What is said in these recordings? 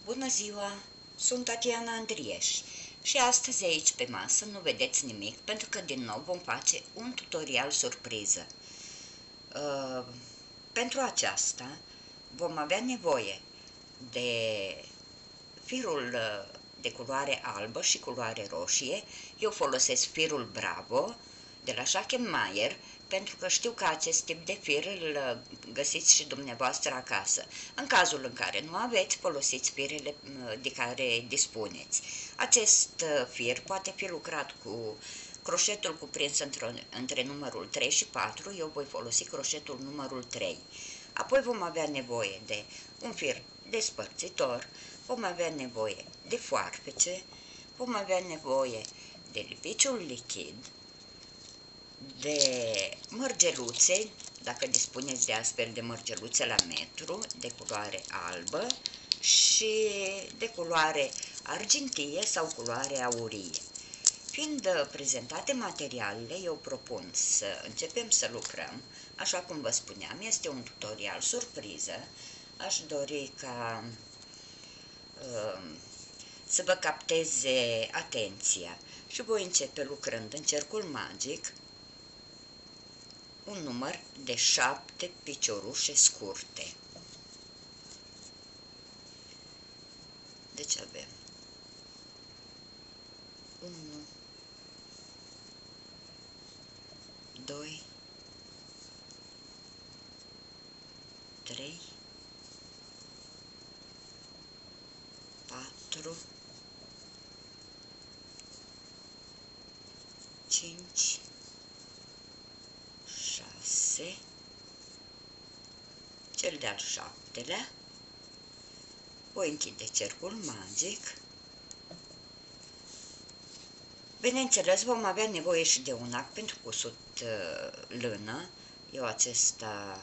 Bună ziua! Sunt Tatiana Andrieș și astăzi aici pe masă nu vedeți nimic pentru că din nou vom face un tutorial surpriză. Pentru aceasta vom avea nevoie de firul de culoare albă și culoare roșie. Eu folosesc firul Bravo de la Schachenmayer, pentru că știu că acest tip de fir îl găsiți și dumneavoastră acasă. În cazul în care nu aveți, folosiți firele de care dispuneți. Acest fir poate fi lucrat cu croșetul cuprins între numărul 3 și 4, eu voi folosi croșetul numărul 3. Apoi vom avea nevoie de un fir despărțitor, vom avea nevoie de foarfece, vom avea nevoie de lipiciul lichid, de mărgeluțe, dacă dispuneți de astfel de mărgeluțe la metru, de culoare albă și de culoare argintie sau culoare aurie. Fiind prezentate materialele, eu propun să începem să lucrăm. Așa cum vă spuneam, este un tutorial surpriză. Aș dori ca să vă capteze atenția și voi începe lucrând în cercul magic un număr de 7 piciorușe scurte. Deci avem 1, 2, 3, 4, 5, 6, cel de-al 7-lea, voi închide cercul magic. Bineînțeles, vom avea nevoie și de un ac pentru cusut lână. Eu acesta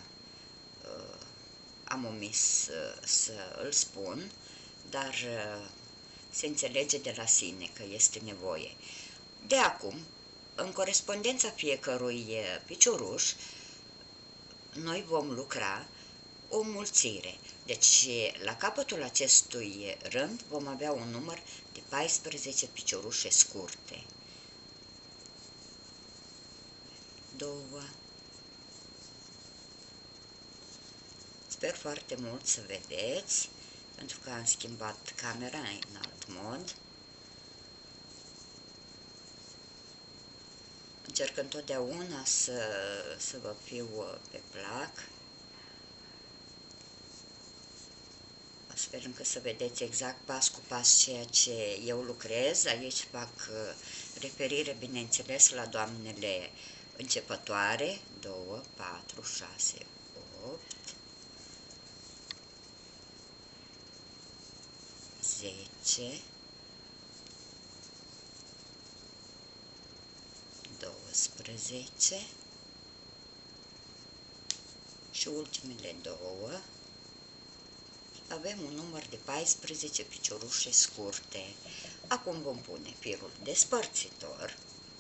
am omis să îl spun, dar se înțelege de la sine că este nevoie. De acum, în corespondența fiecărui picioruș, noi vom lucra o mulțire. Deci, la capătul acestui rând vom avea un număr de 14 piciorușe scurte. 2. Sper foarte mult să vedeți, pentru că am schimbat camera în alt mod. Încerc întotdeauna să vă fiu pe plac, astfel încât să vedeți exact pas cu pas ceea ce eu lucrez. Aici fac referire, bineînțeles, la doamnele începătoare. 2, 4, 6, 8, 10, 12 și ultimele 2. Avem un număr de 14 piciorușe scurte. Acum vom pune firul despărțitor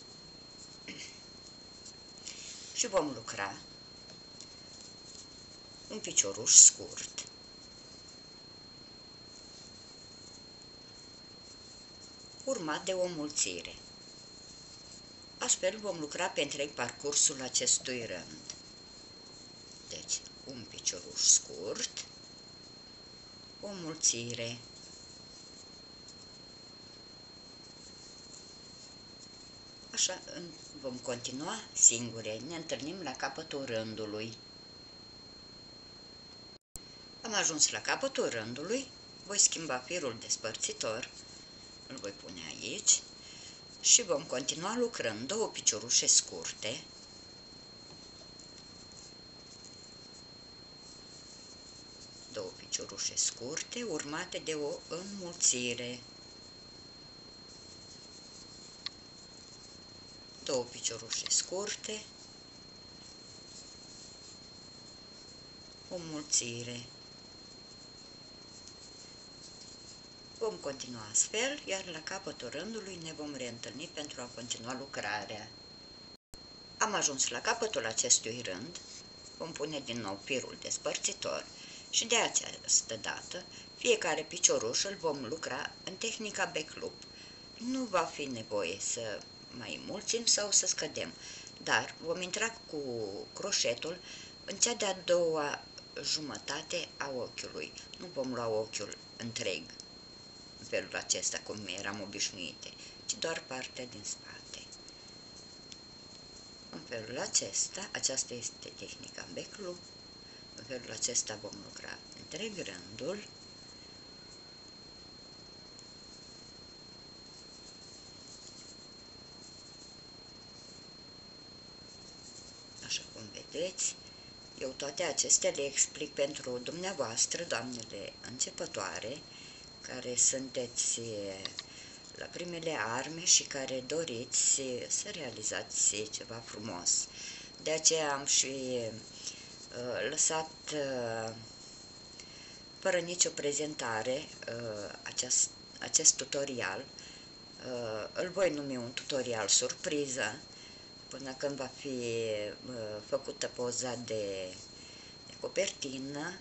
și vom lucra un picioruș scurt, urmat de o mulțire. Astfel vom lucra pe întreg parcursul acestui rând. Deci, un picioruș scurt, o mulțire, așa vom continua singure. Ne întâlnim la capătul rândului. Am ajuns la capătul rândului, voi schimba firul despărțitor, îl voi pune aici și vom continua lucrând 2 piciorușe scurte, urmate de o înmulțire, 2 piciorușe scurte, o mulțire. Vom continua astfel, iar la capătul rândului ne vom reîntâlni pentru a continua lucrarea. Am ajuns la capătul acestui rând, vom pune din nou firul despărțitor și de această dată Fiecare picioruș îl vom lucra în tehnica back loop. Nu va fi nevoie să mai mulțim sau să scădem, dar vom intra cu croșetul în cea de-a doua jumătate a ochiului. Nu vom lua ochiul întreg în felul acesta, cum eram obișnuite, ci doar partea din spate. În felul acesta, aceasta este tehnica back loop. În felul acesta vom lucra întreg rândul. Așa cum vedeți, eu toate acestea le explic pentru dumneavoastră, doamnele începătoare, care sunteți la primele arme și care doriți să realizați ceva frumos. De aceea am și lăsat fără nicio prezentare acest tutorial. Îl voi numi un tutorial surpriză până când va fi făcută poza de copertină,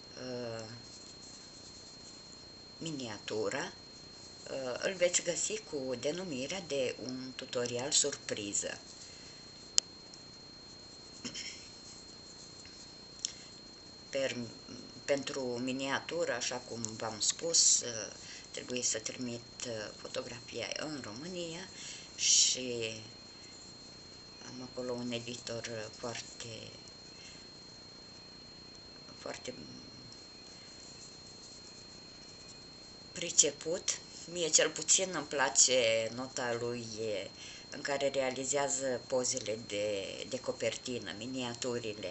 miniatura. Îl veți găsi cu denumirea de un tutorial surpriză. Pentru miniatură, așa cum v-am spus, trebuie să trimit fotografia în România și am acolo un editor foarte priceput. Mie cel puțin îmi place nota lui în care realizează pozele de copertină, miniaturile.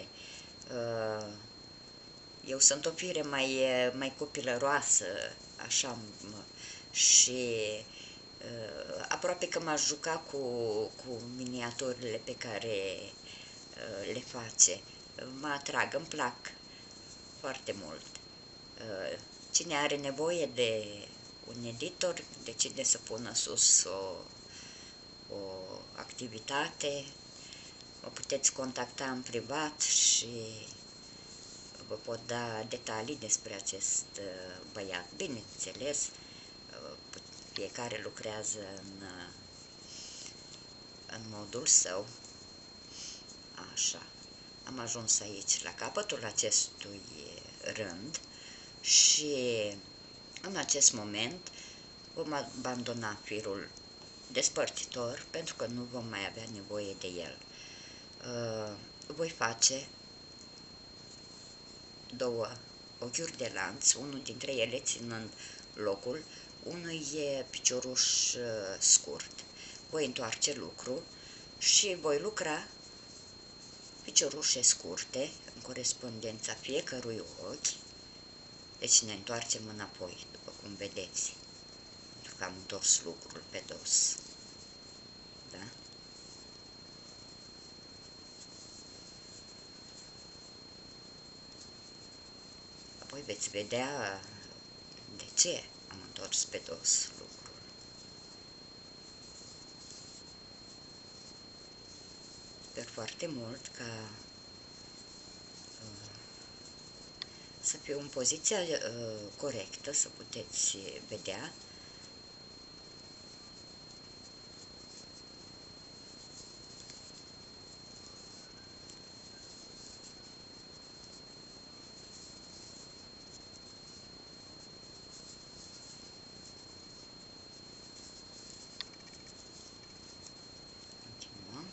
Eu sunt o fire mai copilăroasă, așa, și aproape că m-aș juca cu miniaturile pe care le face. Mă atrag, îmi plac foarte mult. Cine are nevoie de un editor, decide să pună sus o activitate, mă puteți contacta în privat și vă pot da detalii despre acest băiat. Bineînțeles, fiecare lucrează în modul său. Așa, am ajuns aici la capătul acestui rând și în acest moment vom abandona firul despărțitor pentru că nu vom mai avea nevoie de el. Voi face două ochiuri de lanț, unul dintre ele ținând locul unui picioruș scurt. Voi întoarce lucru și voi lucra piciorușe scurte în corespondența fiecărui ochi. Deci ne întoarcem înapoi, după cum vedeți, pentru că am întors lucrul pe dos. Da? Apoi veți vedea de ce am întors pe dos lucrul. Sper foarte mult ca să fiu în poziția corectă, să puteți vedea. Continuăm.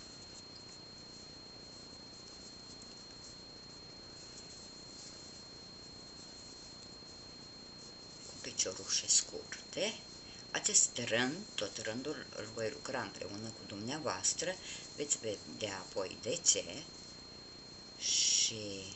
Piciorușe scurte. Acest rând, tot rândul, îl voi lucra împreună cu dumneavoastră, veți vedea apoi de ce și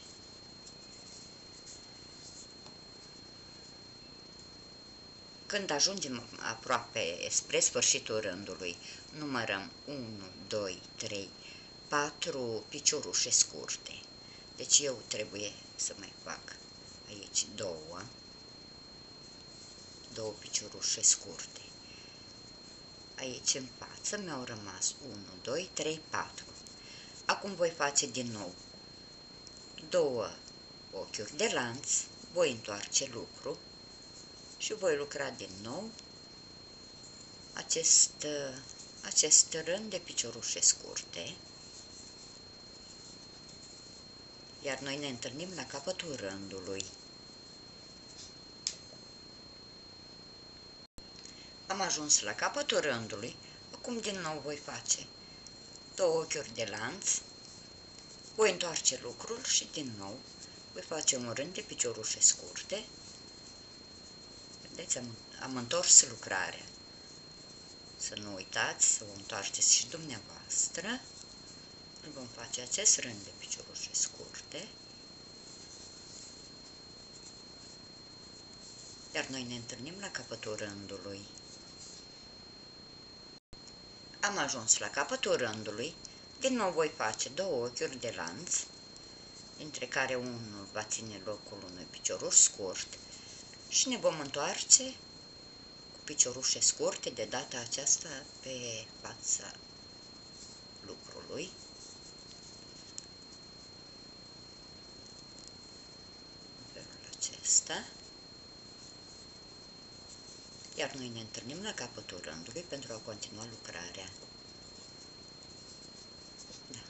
când ajungem aproape spre sfârșitul rândului, numărăm 1, 2, 3, 4 piciorușe scurte. Deci eu trebuie să mai fac aici două piciorușe scurte. Aici în față mi-au rămas 1, 2, 3, 4. Acum voi face din nou două ochiuri de lanț, voi întoarce lucru și voi lucra din nou acest rând de piciorușe scurte, iar noi ne întâlnim la capătul rândului. Am ajuns la capătul rândului, acum din nou voi face 2 ochiuri de lanț, voi întoarce lucrul și din nou voi face un rând de piciorușe scurte. Vedeți, am întors lucrarea. Să nu uitați să o întoarceți și dumneavoastră. Vom face acest rând de piciorușe scurte, iar noi ne întâlnim la capătul rândului. Am ajuns la capătul rândului, din nou voi face 2 ochiuri de lanț, dintre care unul va ține locul unui picioruș scurt și ne vom întoarce cu piciorușe scurte, de data aceasta pe fața lucrului. În felul acesta. Iar noi ne întâlnim la capătul rândului pentru a continua lucrarea. Da.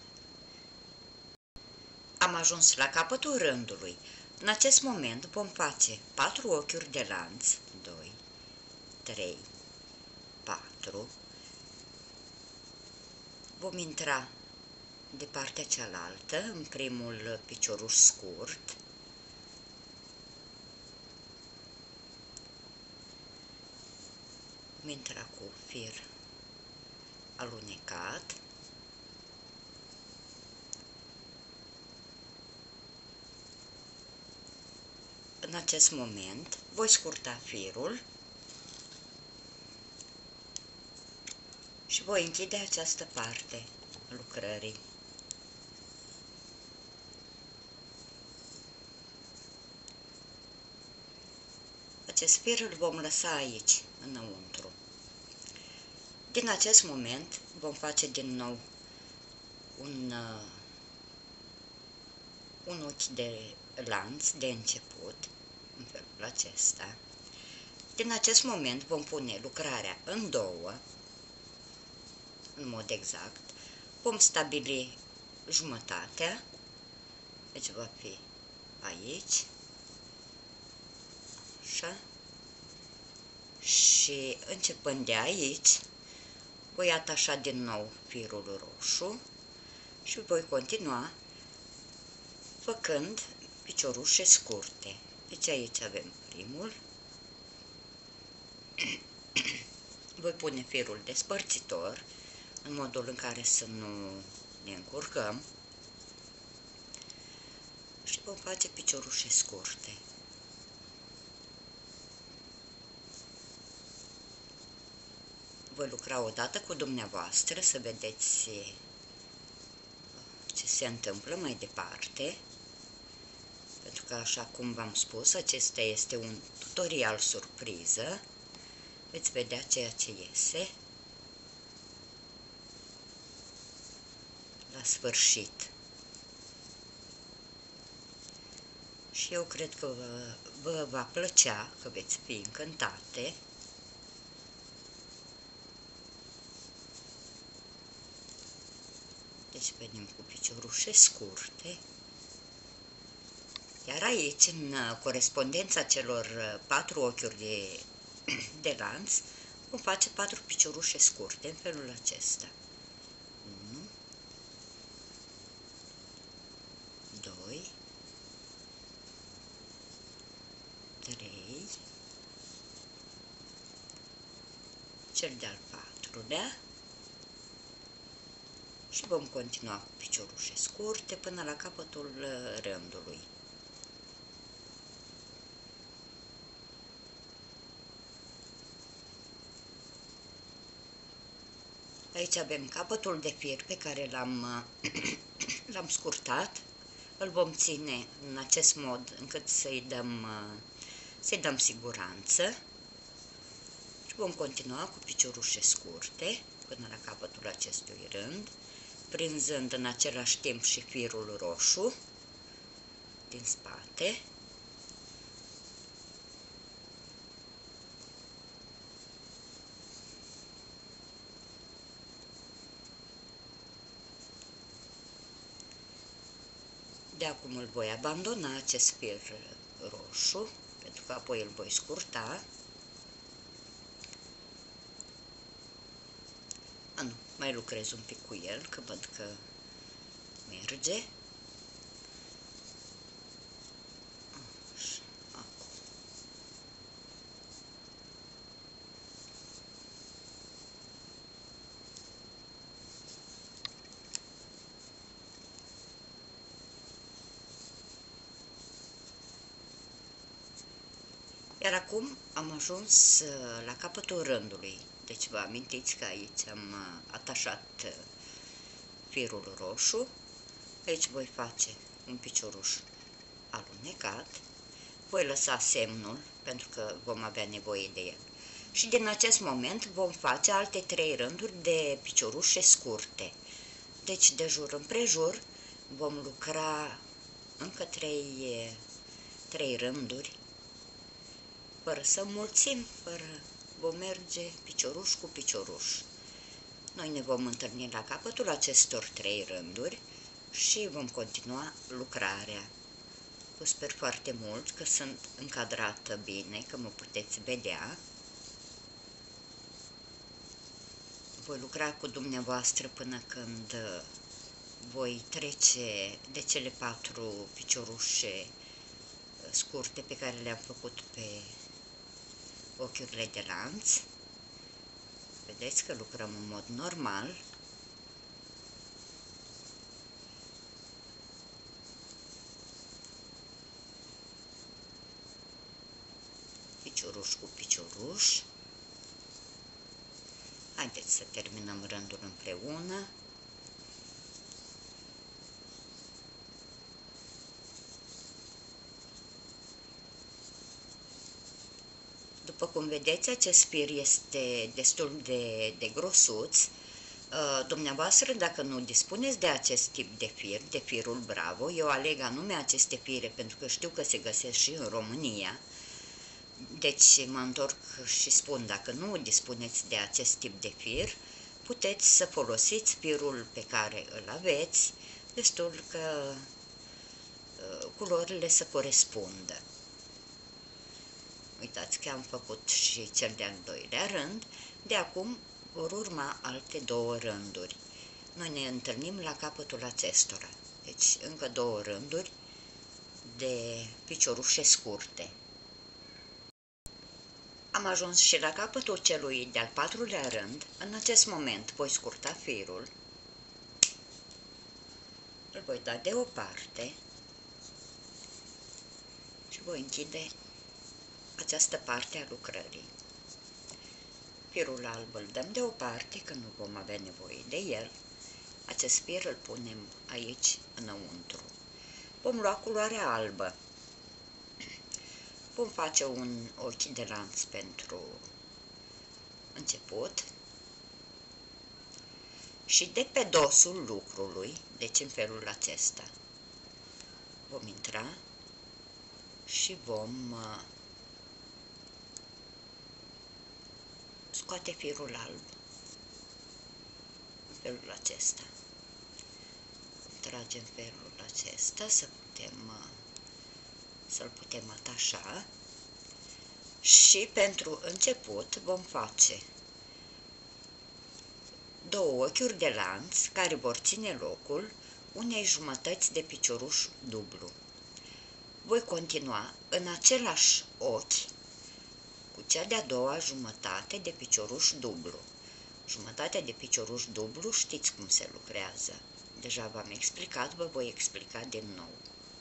Am ajuns la capătul rândului. În acest moment vom face 4 ochiuri de lanț, 2, 3, 4. Vom intra de partea cealaltă, în primul picioruș scurt. Vom intra cu fir alunecat. În acest moment voi scurta firul și voi închide această parte a lucrării. Acest fir îl vom lăsa aici, înăuntru. Din acest moment vom face din nou un ochi de lanț de început, în felul acesta. Din acest moment vom pune lucrarea în două, în mod exact. Vom stabili jumătatea, deci va fi aici, așa, și începând de aici, voi atașa din nou firul roșu și voi continua făcând piciorușe scurte. Deci aici avem primul, voi pune firul despărțitor, în modul în care să nu ne încurcăm, și vom face piciorușe scurte. Voi lucra odată cu dumneavoastră să vedeți ce se întâmplă mai departe, pentru că, așa cum v-am spus, acesta este un tutorial surpriză. Veți vedea ceea ce iese la sfârșit. Și eu cred că vă va plăcea, că veți fi încântate. Deci venim cu piciorușe scurte. Iar aici, în corespondența celor 4 ochiuri de lanț, vom face 4 piciorușe scurte în felul acesta. 1, 2, 3, cel de-al 4-lea, și vom continua cu piciorușe scurte până la capătul rândului. Aici avem capătul de fir pe care l-am scurtat. Îl vom ține în acest mod încât să-i dăm siguranță. Și vom continua cu piciorușe scurte până la capătul acestui rând, prinzând în același timp și firul roșu din spate. De acum îl voi abandona acest fir roșu, pentru că apoi îl voi scurta. Nu, mai lucrez un pic cu el, că văd că merge. Iar acum am ajuns la capătul rândului. Deci vă amintiți că aici am atașat firul roșu. Aici voi face un picioruș alunecat. Voi lăsa semnul, pentru că vom avea nevoie de el. Și din acest moment vom face alte 3 rânduri de piciorușe scurte. Deci de jur împrejur vom lucra încă 3 rânduri, fără să mulțim, vom merge picioruș cu picioruș. Noi ne vom întâlni la capătul acestor 3 rânduri și vom continua lucrarea. Vă sper foarte mult că sunt încadrată bine, că mă puteți vedea. Voi lucra cu dumneavoastră până când voi trece de cele 4 piciorușe scurte pe care le-am făcut pe ochiurile de lanț. Vedeți că lucrăm în mod normal. Picioruș cu picioruș. Haideți să terminăm rândul împreună. După cum vedeți, acest fir este destul de grosuț. Dumneavoastră, dacă nu dispuneți de acest tip de fir, de firul Bravo, eu aleg anume aceste fire pentru că știu că se găsesc și în România. Deci mă întorc și spun, dacă nu dispuneți de acest tip de fir, puteți să folosiți firul pe care îl aveți, destul că culorile să corespundă. Uitați că am făcut și cel de-al doilea rând, de acum vor urma alte 2 rânduri. Noi ne întâlnim la capătul acestora, deci încă 2 rânduri de piciorușe scurte. Am ajuns și la capătul celui de-al 4-lea rând. În acest moment voi scurta firul, îl voi da deoparte și voi închide această parte a lucrării. Firul alb îl dăm deoparte, că nu vom avea nevoie de el. Acest fir îl punem aici înăuntru. Vom lua culoarea albă. Vom face un ochi de lanț pentru început și de pe dosul lucrului, deci în felul acesta, vom intra și vom scoate firul alb în felul acesta. Tragem felul acesta să-l putem atașa și pentru început vom face 2 ochiuri de lanț care vor ține locul unei jumătăți de picioruș dublu. Voi continua în același ochi cu cea de-a doua jumătate de picioruș dublu. Jumătatea de picioruș dublu știți cum se lucrează. Deja v-am explicat, vă voi explica din nou.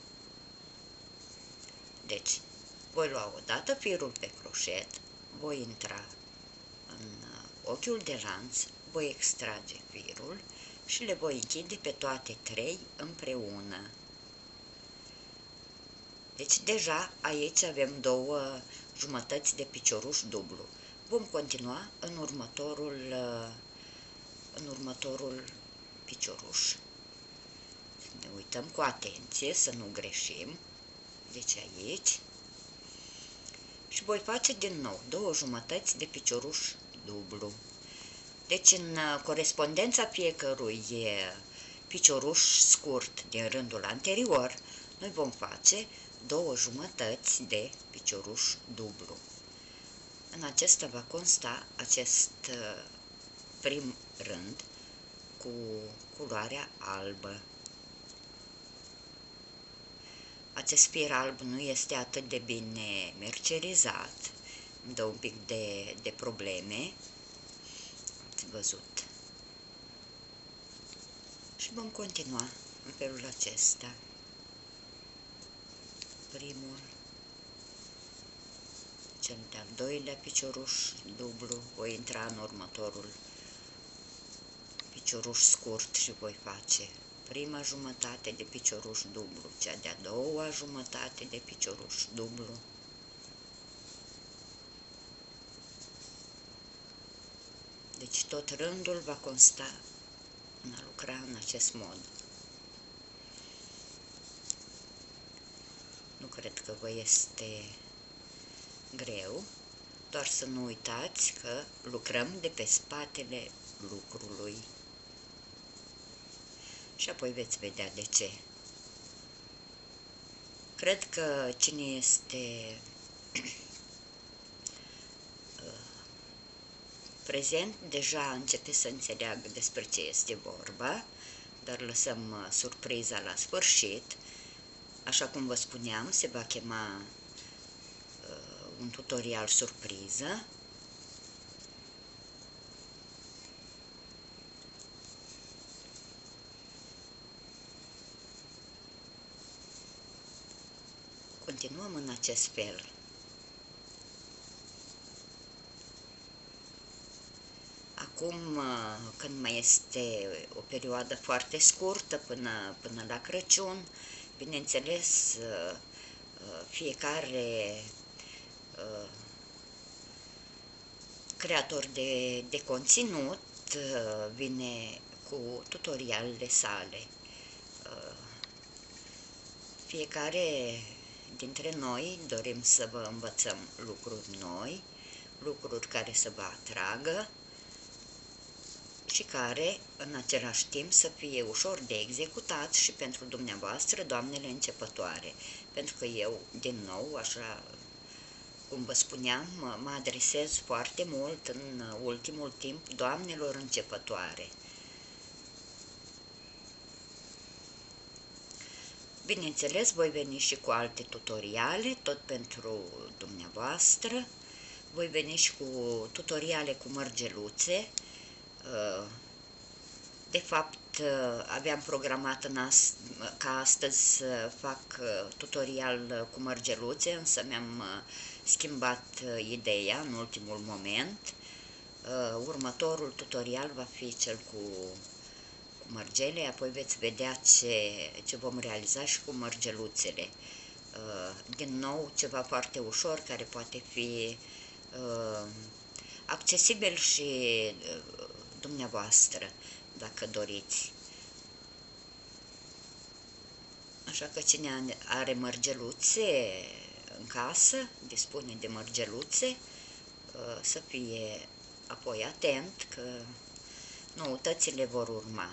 Deci, voi lua odată firul pe croșet, voi intra în ochiul de lanț, voi extrage firul și le voi închide pe toate 3 împreună. Deci deja aici avem 2 jumătăți de picioruș dublu. Vom continua în următorul picioruș. Ne uităm cu atenție să nu greșim. Deci aici. Și voi face din nou 2 jumătăți de picioruș dublu. Deci în corespondența fiecărui picioruș scurt din rândul anterior, Noi vom face 2 jumătăți de picioruș dublu. În acesta va consta acest prim rând cu culoarea albă. Acest fir alb nu este atât de bine mercerizat, îmi dă un pic de probleme, ați văzut. Și vom continua în felul acesta. Primul, cel de-al doilea picioruș dublu, voi intra în următorul picioruș scurt și voi face prima jumătate de picioruș dublu, cea de-a doua jumătate de picioruș dublu, deci tot rândul va consta în a lucra în acest mod. Nu cred că vă este greu, doar să nu uitați că lucrăm de pe spatele lucrului. Și apoi veți vedea de ce. Cred că cine este prezent deja începe să înțeleagă despre ce este vorba, dar lăsăm surpriza la sfârșit. Așa cum vă spuneam, se va chema un tutorial surpriză. Continuăm în acest fel. Acum, când mai este o perioadă foarte scurtă până la Crăciun, bineînțeles, fiecare creator de conținut vine cu tutorialele sale. Fiecare dintre noi dorim să vă învățăm lucruri noi, lucruri care să vă atragă și care, în același timp, să fie ușor de executat și pentru dumneavoastră, doamnele începătoare. Pentru că eu, din nou, așa cum vă spuneam, mă adresez foarte mult în ultimul timp doamnelor începătoare. Bineînțeles, voi veni și cu alte tutoriale, tot pentru dumneavoastră. Voi veni și cu tutoriale cu mărgeluțe. De fapt, aveam programat ca astăzi să fac tutorial cu mărgeluțe, însă mi-am schimbat ideea în ultimul moment. Următorul tutorial va fi cel cu mărgele, apoi veți vedea ce vom realiza și cu mărgeluțele. Din nou, ceva foarte ușor, care poate fi accesibil și dumneavoastră, dacă doriți. Așa că cine are mărgeluțe în casă, dispune de mărgeluțe, să fie apoi atent că noutățile vor urma.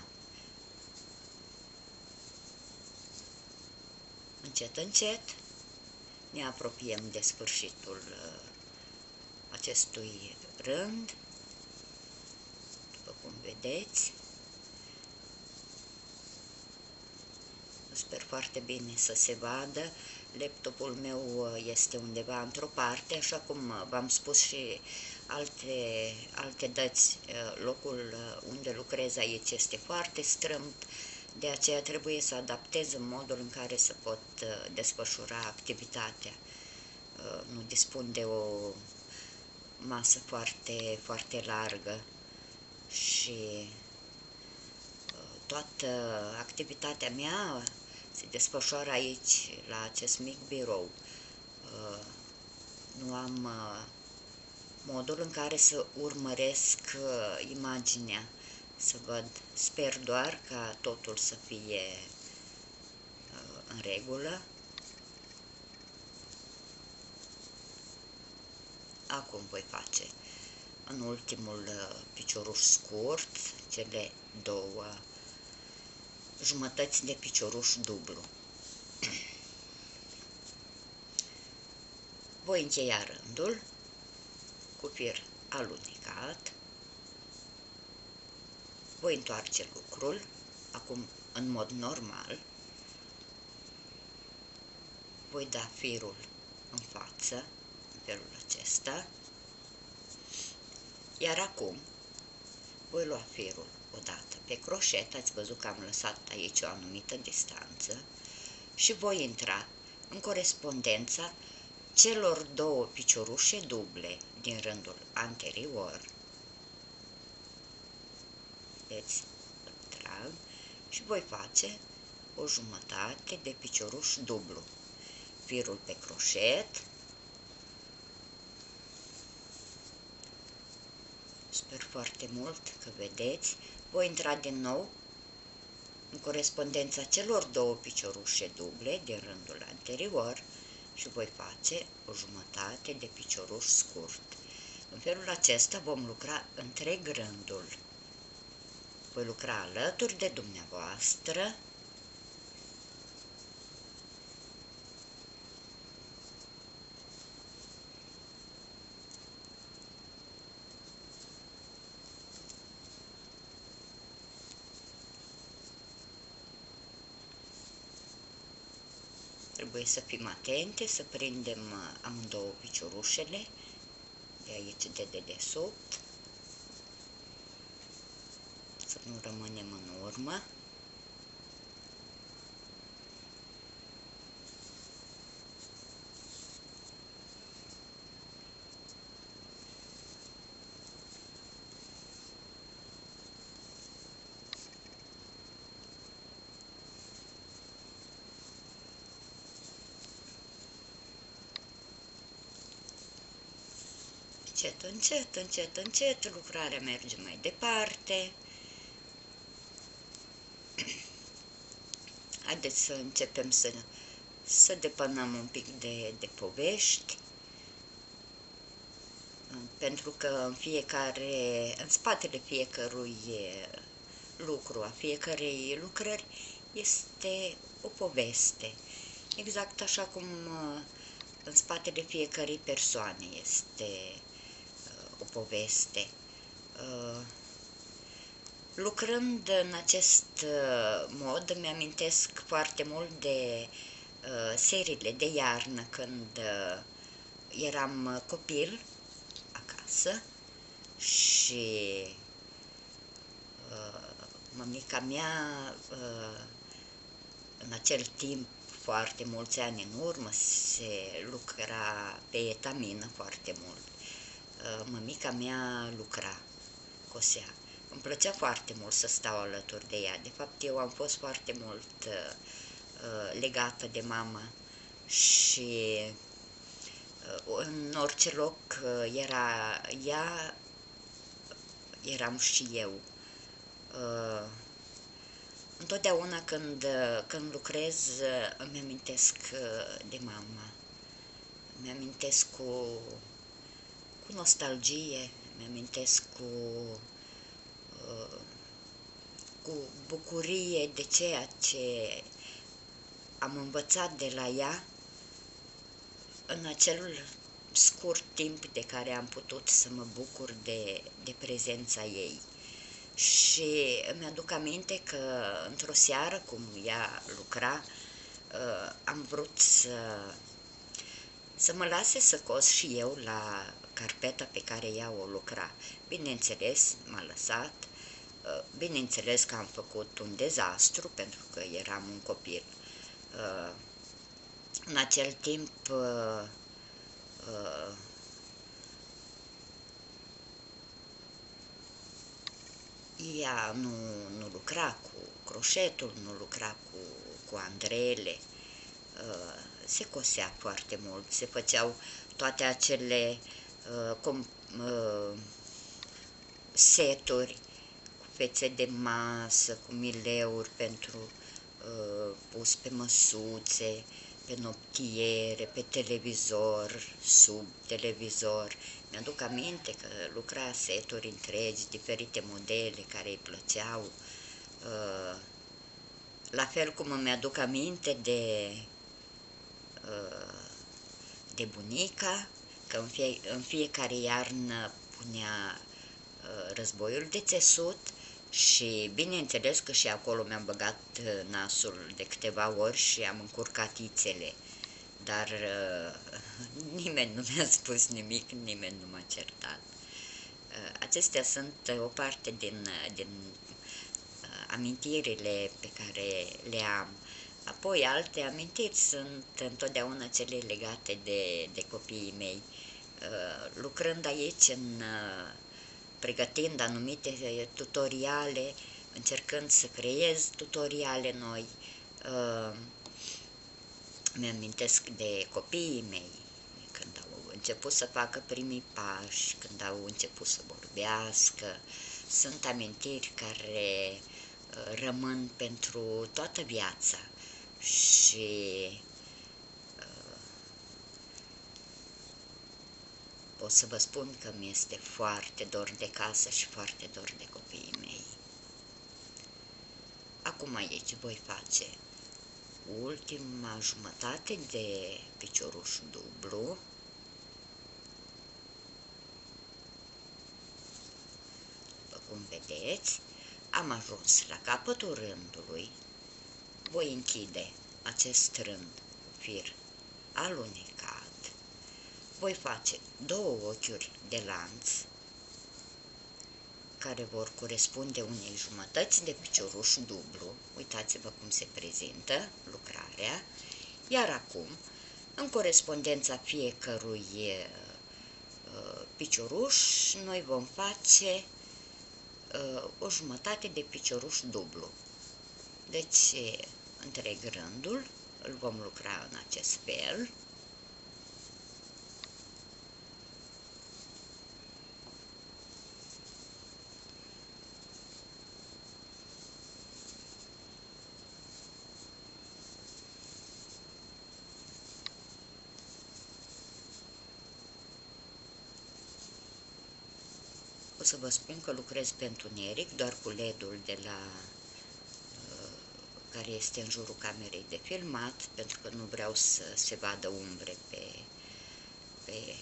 Încet, încet ne apropiem de sfârșitul acestui rând, după cum vedeți. Sper foarte bine să se vadă. Laptopul meu este undeva într-o parte, așa cum v-am spus și alte dăți, locul unde lucrez aici este foarte strâmt, de aceea trebuie să adaptez în modul în care să pot desfășura activitatea. Nu dispun de o masă foarte, foarte largă și toată activitatea mea se desfășoară aici, la acest mic birou. Nu am modul în care să urmăresc imaginea, să văd. Sper doar ca totul să fie în regulă. Acum voi face în ultimul picioruș scurt cele 2 jumătăți de picioruș dublu. voi încheia rândul cu fir alunecat, voi întoarce lucrul, acum în mod normal, voi da firul în față, în felul acesta, iar acum voi lua firul odată pe croșet, ați văzut că am lăsat aici o anumită distanță, și voi intra în corespondența celor două piciorușe duble din rândul anterior. Vedeți, îl trag și voi face o jumătate de picioruș dublu. Firul pe croșet, sper foarte mult că vedeți, voi intra din nou în corespondența celor două piciorușe duble din rândul anterior și voi face o jumătate de picioruș scurt. În felul acesta vom lucra întreg rândul. Voi lucra alături de dumneavoastră. Trebuie să fim atente, să prindem amândouă piciorușele de aici de dedesubt, să nu rămânem în urmă. Încet, încet, încet, încet, lucrarea merge mai departe. Haideți să începem să depănăm un pic de povești, pentru că în spatele fiecărui lucru, a fiecărei lucrări, este o poveste. Exact așa cum în spatele fiecărei persoane este o poveste. Lucrând în acest mod, îmi amintesc foarte mult de seriile de iarnă, când eram copil acasă și mămica mea, în acel timp, foarte mulți ani în urmă, se lucra pe etamină foarte mult. Mămica mea lucra, cosea. Îmi plăcea foarte mult să stau alături de ea. De fapt, eu am fost foarte mult legată de mama și în orice loc era ea, eram și eu. Întotdeauna când lucrez îmi amintesc de mama. Îmi amintesc cu nostalgie, îmi amintesc cu bucurie de ceea ce am învățat de la ea în acel scurt timp de care am putut să mă bucur de prezența ei. Și îmi aduc aminte că într-o seară, cum ea lucra, am vrut să mă lase să cos și eu la carpeta pe care ea o lucra. Bineînțeles, m-a lăsat. Bineînțeles că am făcut un dezastru, pentru că eram un copil. În acel timp, ea nu lucra cu croșetul, nu lucra cu andrele, se cosea foarte mult, se făceau toate acele seturi cu fețe de masă, cu mileuri pentru pus pe măsuțe, pe noptiere, pe televizor, sub televizor. Mi-aduc aminte că lucra seturi întregi, diferite modele care îi plăceau. La fel cum îmi aduc aminte de bunica, că în fiecare iarnă punea războiul de țesut și bineînțeles că și acolo mi-am băgat nasul de câteva ori și am încurcat ițele, dar nimeni nu mi-a spus nimic, nimeni nu m-a certat. Acestea sunt o parte din amintirile pe care le am. Apoi alte amintiri sunt întotdeauna cele legate de copiii mei. Lucrând aici, pregătind anumite tutoriale, încercând să creez tutoriale noi, mi-amintesc de copiii mei, când au început să facă primii pași, când au început să vorbească. Sunt amintiri care rămân pentru toată viața și pot să vă spun că mi este foarte dor de casă și foarte dor de copiii mei. Acum aici voi face ultima jumătate de picioruș dublu. După cum vedeți, am ajuns la capătul rândului. Voi închide acest rând cu fir alunecat. Voi face două ochiuri de lanț care vor corespunde unei jumătăți de picioruș dublu. Uitați-vă cum se prezintă lucrarea. Iar acum, în corespondența fiecărui picioruș, noi vom face o jumătate de picioruș dublu. Deci, întreg rândul îl vom lucra în acest fel. O să vă spun că lucrez pe întuneric, doar cu LED-ul de la care este în jurul camerei de filmat, pentru că nu vreau să se vadă umbre pe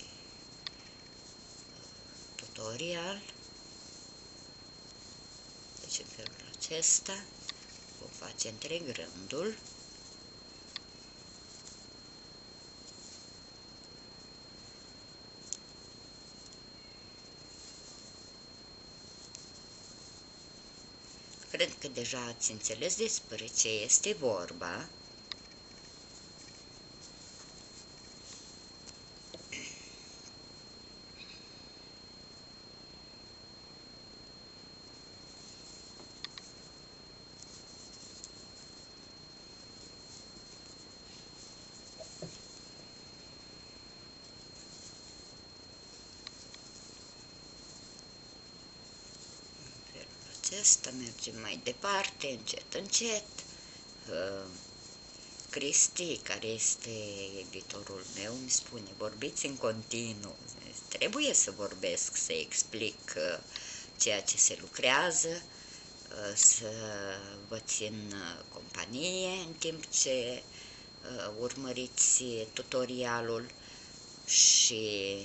tutorial. Deci în felul acesta vom face întreg rândul. Cred că deja ați înțeles despre ce este vorba. Acesta mergem mai departe, încet, încet. Cristi, care este editorul meu, îmi spune, vorbiți în continuu. Trebuie să vorbesc, să explic ceea ce se lucrează, să vă țin companie în timp ce urmăriți tutorialul și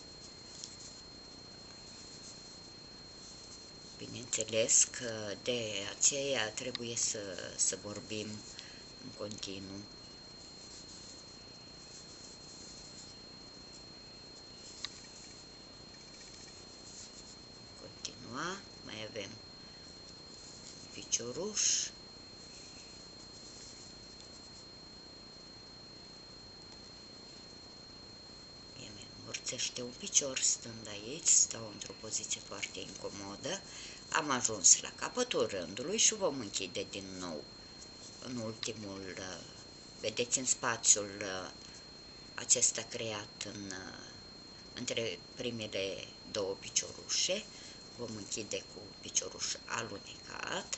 bineînțeles că de aceea trebuie să vorbim în continuu. Continua, mai avem picioruș. Învârțește un picior stând aici, stau într-o poziție foarte incomodă. Am ajuns la capătul rândului și vom închide din nou în ultimul, vedeți în spațiul acesta creat între primele două piciorușe, vom închide cu picioruș alunecat,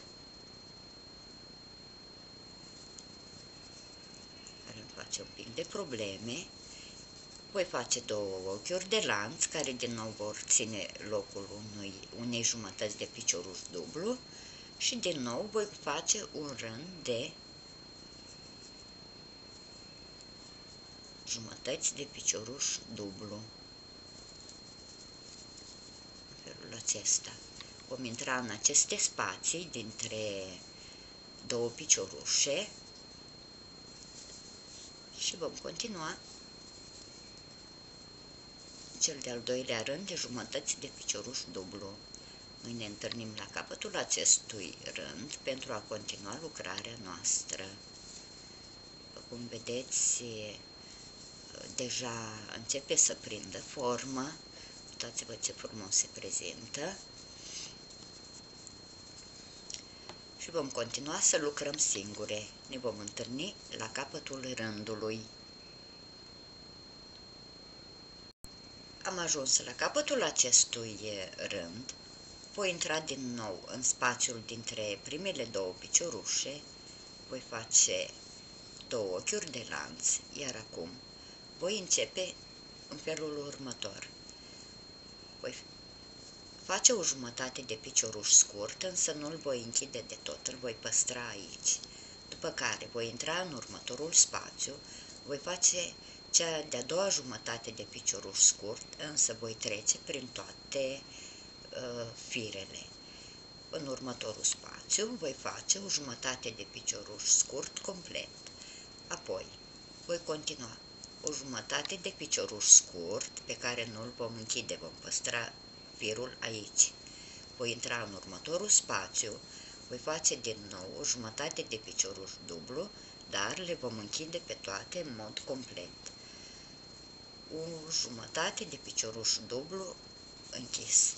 care îmi face un pic de probleme. Voi face două ochiuri de lanț, care din nou vor ține locul unei jumătăți de picioruș dublu și din nou voi face un rând de jumătăți de picioruș dublu. În felul acesta. Vom intra în aceste spații dintre două piciorușe și vom continua cel de-al doilea rând de jumătăți de picioruș dublu. Noi ne întâlnim la capătul acestui rând pentru a continua lucrarea noastră. După cum vedeți, deja începe să prindă formă. Uitați-vă ce frumos se prezintă. Și vom continua să lucrăm singure. Ne vom întâlni la capătul rândului. Am ajuns la capătul acestui rând. Voi intra din nou în spațiul dintre primele două piciorușe. Voi face două ochiuri de lanț, iar acum voi începe în felul următor. Voi face o jumătate de picioruș scurt, însă nu-l voi închide de tot, îl voi păstra aici. După care voi intra în următorul spațiu, voi face cea de-a doua jumătate de picioruș scurt, însă voi trece prin toate firele. În următorul spațiu voi face o jumătate de picioruș scurt complet. Apoi voi continua o jumătate de picioruș scurt pe care nu-l vom închide, vom păstra firul aici. Voi intra în următorul spațiu, voi face din nou o jumătate de picioruș dublu, dar le vom închide pe toate în mod complet. O jumătate de picioruș dublu închis.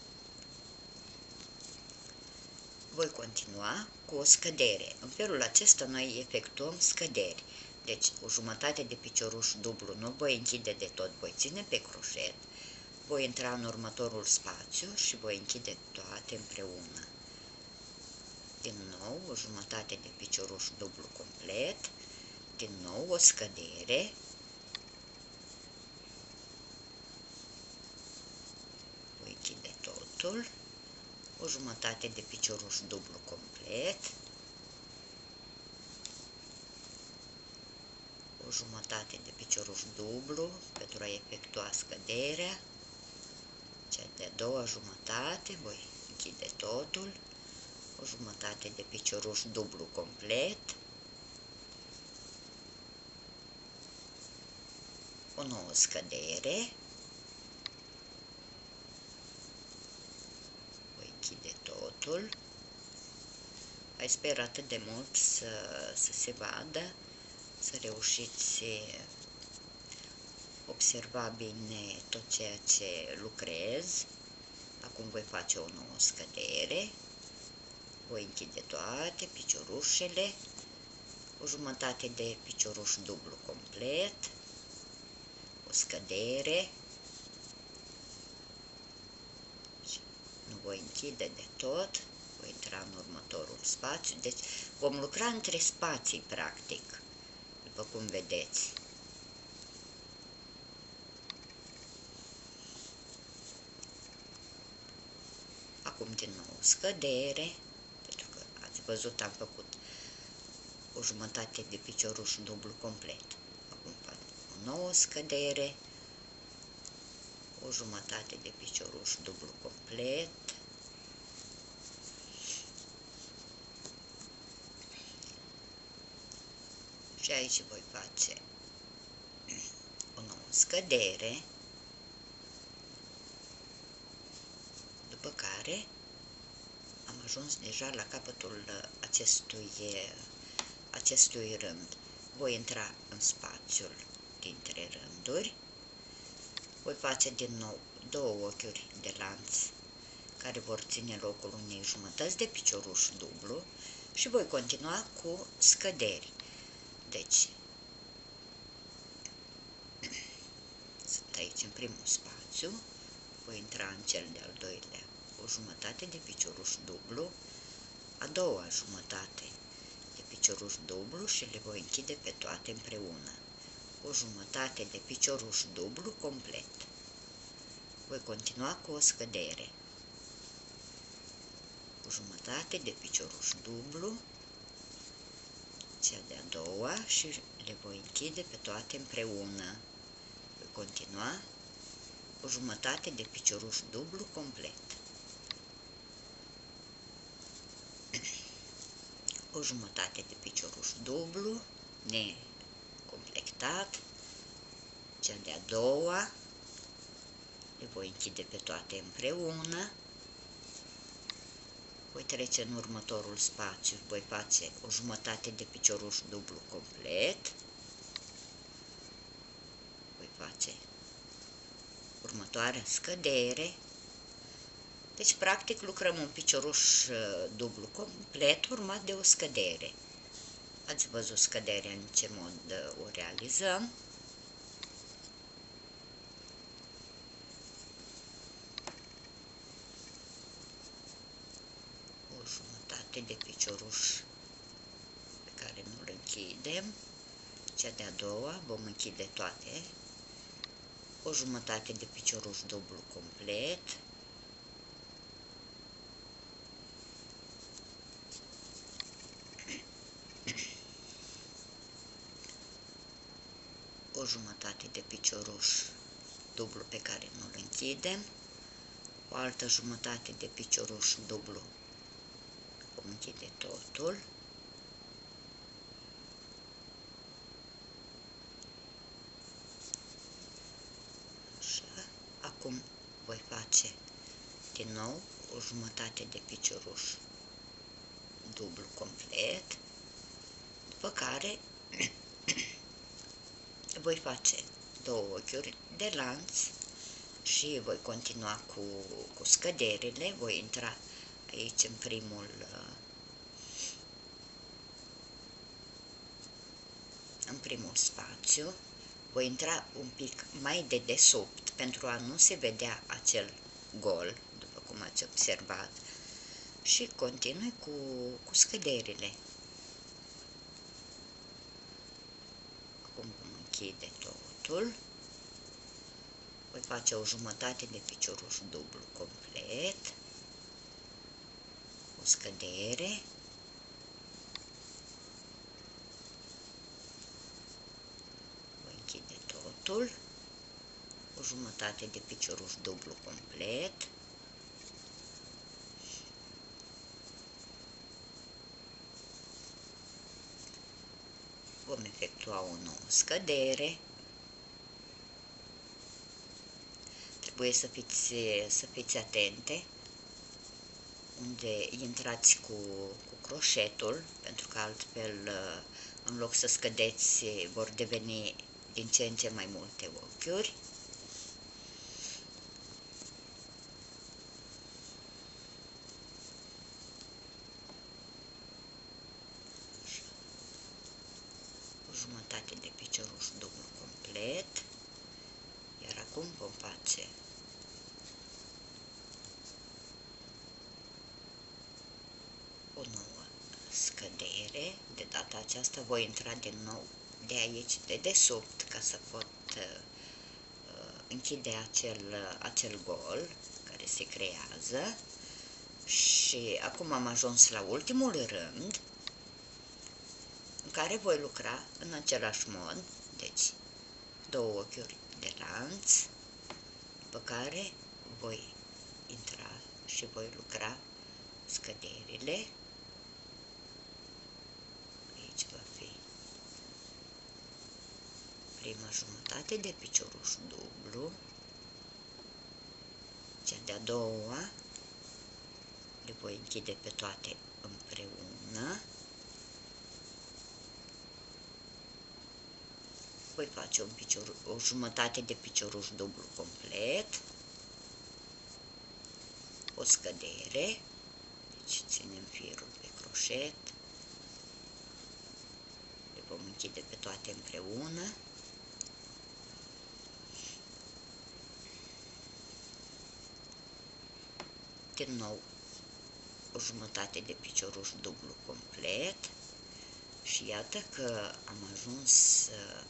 Voi continua cu o scădere. În felul acesta noi efectuăm scăderi. Deci o jumătate de picioruș dublu nu voi închide de tot, voi ține pe croșet, voi intra în următorul spațiu și voi închide toate împreună. Din nou o jumătate de picioruș dublu complet, din nou o scădere, voi închide totul, o jumătate de picioruș dublu complet, o jumătate de picioruș dublu pentru a efectua scăderea, cea de-a doua jumătate, voi închide totul, o jumătate de picioruș dublu complet, o nouă scădere, voi închide totul. Mai sper atât de mult să se vadă, să reușiți observa bine tot ceea ce lucrez. Acum voi face o nouă scădere, voi închide toate piciorușele, o jumătate de picioruș dublu complet, o scădere, nu voi închide de tot, voi intra în următorul spațiu, deci vom lucra între spații practic, după cum vedeți. Acum din nou scădere, pentru că ați văzut am făcut o jumătate de picioruș dublu complet. Acum fac o nouă scădere, o jumătate de picioruș dublu complet, și aici voi face o nouă scădere, după care am ajuns deja la capătul acestui rând. Voi intra în spațiul dintre rânduri, voi face din nou două ochiuri de lanț care vor ține locul unei jumătăți de picioruș dublu și voi continua cu scăderi. Deci, sunt aici în primul spațiu, voi intra în cel de-al doilea, o jumătate de picioruș dublu, a doua jumătate de picioruș dublu și le voi închide pe toate împreună. O jumătate de picioruș dublu complet. Voi continua cu o scădere. O jumătate de picioruș dublu, cea de-a doua și le voi închide pe toate împreună. Voi continua o jumătate de picioruș dublu complet. O jumătate de picioruș dublu necompletat, cea de-a doua, le voi închide pe toate împreună, voi trece în următorul spațiu, voi face o jumătate de picioruș dublu complet, voi face următoarea scădere. Deci, practic, lucrăm un picioruș dublu complet, urmat de o scădere. Ați văzut scăderea în ce mod o realizăm. O jumătate de picioruș pe care nu-l închidem. Cea de-a doua vom închide toate. O jumătate de picioruș dublu complet. O jumătate de picioruș dublu pe care nu-l închidem, o altă jumătate de picioruș dublu, vom închide totul, așa. Acum voi face din nou o jumătate de picioruș dublu complet, după care voi face două ochiuri de lanț și voi continua cu scăderile. Voi intra aici în primul spațiu, voi intra un pic mai de desubt pentru a nu se vedea acel gol, după cum ați observat, și continui cu scăderile. Acum vom închide totul. Voi face o jumătate de picioruș dublu complet, o scădere, voi închide totul, o jumătate de picioruș dublu complet, vom efectua o nouă scădere. Trebuie să fiți atente unde intrați cu croșetul, pentru că altfel, în loc să scădeți, vor deveni din ce în ce mai multe ochiuri. O jumătate de picioruș dublu complet, iar acum vom face o nouă scădere. De data aceasta voi intra din nou de aici, de desubt, ca să pot închide acel gol care se creează. Și acum am ajuns la ultimul rând, în care voi lucra în același mod, deci două ochiuri de lanț, după care voi intra și voi lucra scăderile. Aici va fi prima jumătate de picioruș dublu, cea de-a doua le voi închide pe toate împreună, voi face o jumătate de picioruș dublu complet, o scădere, deci ținem firul pe croșet, le vom închide pe toate împreună, din nou o jumătate de picioruș dublu complet și iată că am ajuns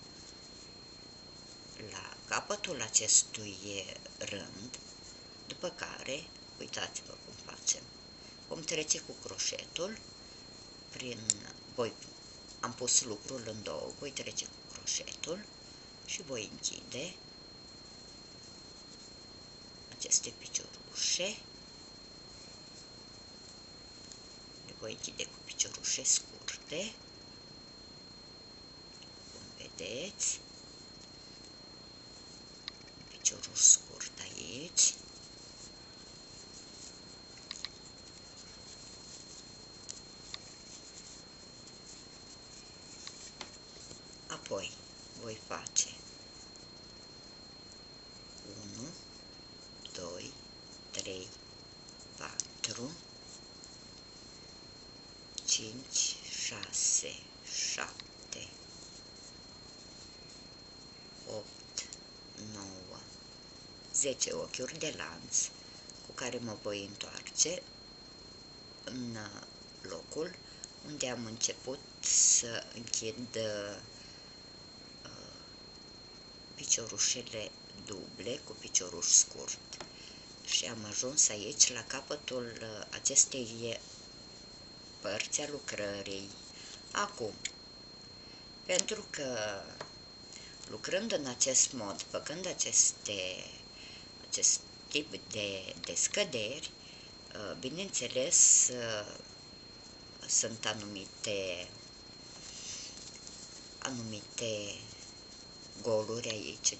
la capătul acestui rând, după care, uitați-vă cum facem, vom trece cu croșetul voi am pus lucrul în două, voi trece cu croșetul și voi închide aceste piciorușe, le voi închide cu piciorușe scurte, cum vedeți, picioruș scurt aici, apoi voi face 1, 2, 3, 4, 5, 6, 7, 8, 9, 10 ochiuri de lanț cu care mă voi întoarce în locul unde am început să închid piciorușele duble cu picioruș scurt și am ajuns aici la capătul acestei părți a lucrării. Acum, pentru că lucrând în acest mod, făcând acest tip de scăderi, bineînțeles, sunt anumite goluri aici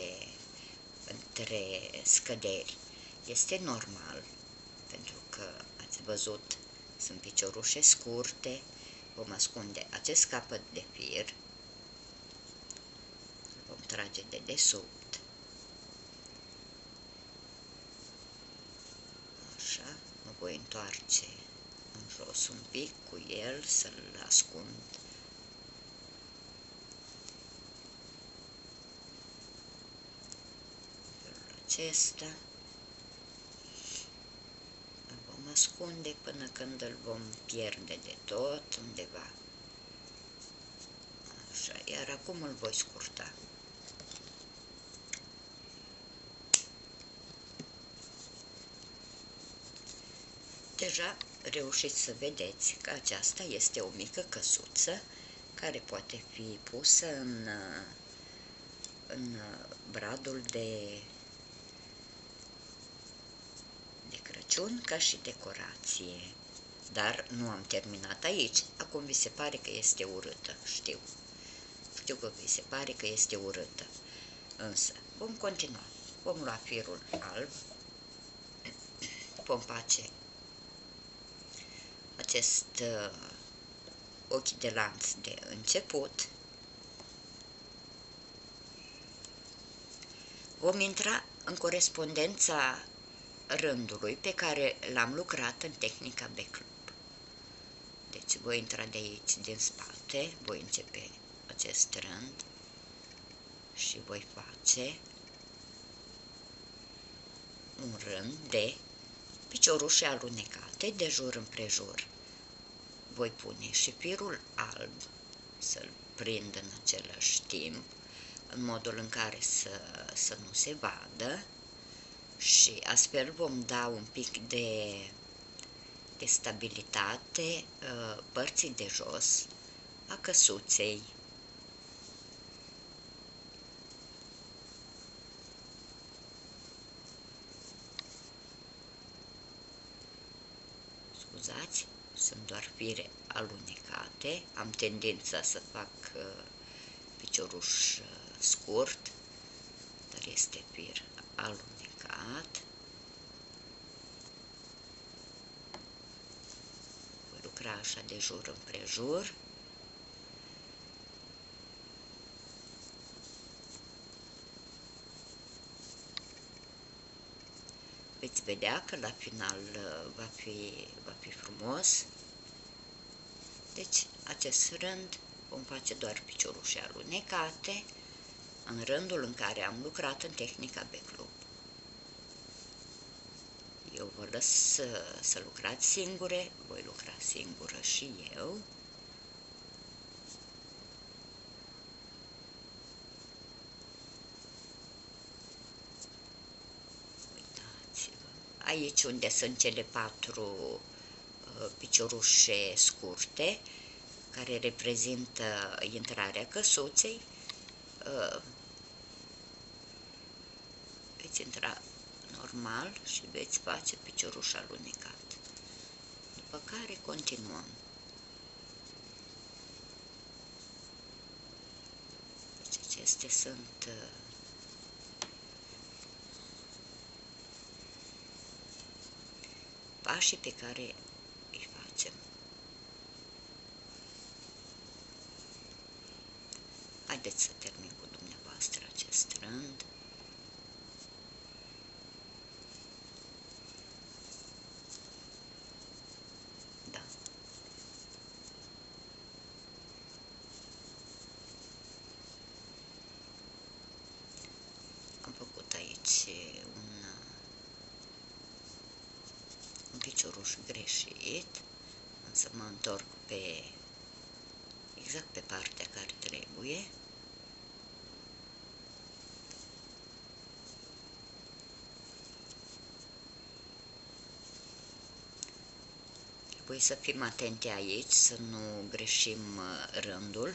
între scăderi. Este normal, pentru că ați văzut, sunt piciorușe scurte, vom ascunde acest capăt de fir, îl vom trage de desubt, așa, mă voi întoarce în jos un pic cu el, să-l ascund acesta, îl vom ascunde până când îl vom pierde de tot undeva. Așa, iar acum îl voi scurta. Deja reușiți să vedeți că aceasta este o mică căsuță care poate fi pusă în bradul de Crăciun ca și decorație. Dar nu am terminat aici. Acum vi se pare că este urâtă, știu. Știu că vi se pare că este urâtă. Însă, vom continua. Vom lua firul alb, vom face acest ochi de lanț de început. Vom intra în corespondența rândului pe care l-am lucrat în tehnica Back Loop. Deci voi intra de aici din spate, voi începe acest rând și voi face un rând de piciorușe alunecate de jur împrejur. Voi pune și firul alb să-l prind în același timp, în modul în care să nu se vadă, și astfel vom da un pic de stabilitate părții de jos a căsuței. Scuzați, sunt doar fire alunecate, am tendința să fac picioruș scurt, dar este fir alunecat. Voi lucra așa de jur împrejur. Veți vedea că la final va fi frumos. Deci, acest rând vom face doar piciorușe alunecate în rândul în care am lucrat în tehnica Back Loop. Eu vă lăs să lucrați singure, voi lucra singură și eu. Uitați-vă. Aici unde sunt cele 4 piciorușe scurte, care reprezintă intrarea căsuței, veți intra normal și veți face picioruș alunecat. După care continuăm. Deci acestea sunt pașii pe care îi facem. Haideți să termin cu dumneavoastră acest rând. Da. Am făcut aici un picioruș greșit, însă mă întorc exact pe partea care trebuie. Trebuie să fim atenti aici, să nu greșim rândul.